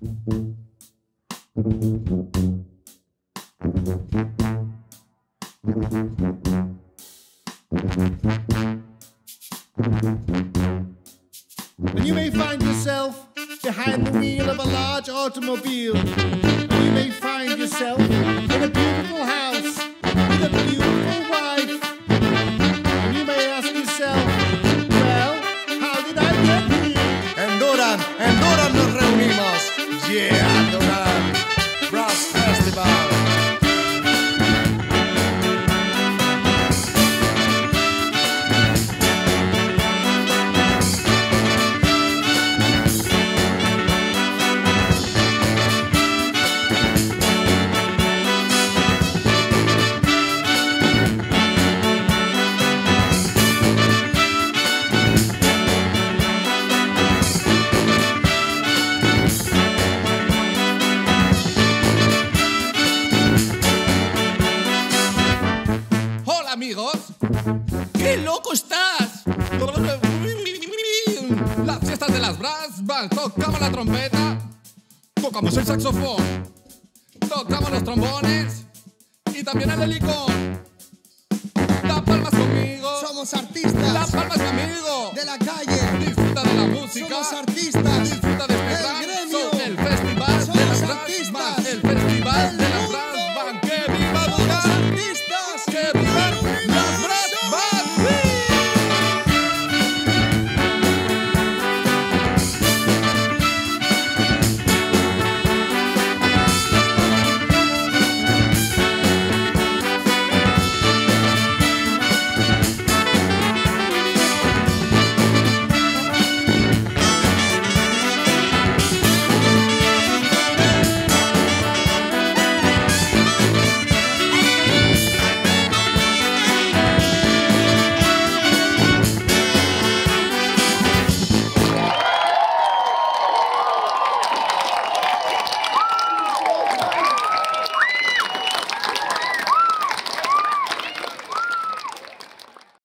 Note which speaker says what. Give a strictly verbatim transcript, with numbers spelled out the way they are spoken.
Speaker 1: And you may find yourself behind the wheel of a large automobile. And you may find yourself in a beautiful house with a beautiful wife. And you may ask yourself, well, how did I get here?
Speaker 2: En Durán, en Durán nos reunimos. Yeah, Durán Brass Festival.
Speaker 3: Amigos, ¡qué loco estás! Las fiestas de las brass bands, tocamos la trompeta, tocamos el saxofón, tocamos los trombones y también el helicón. La palmas conmigo,
Speaker 2: Somos artistas
Speaker 3: la palmas conmigo,
Speaker 2: de la calle.
Speaker 3: disfruta de la música,
Speaker 2: Somos artistas
Speaker 3: disfruta de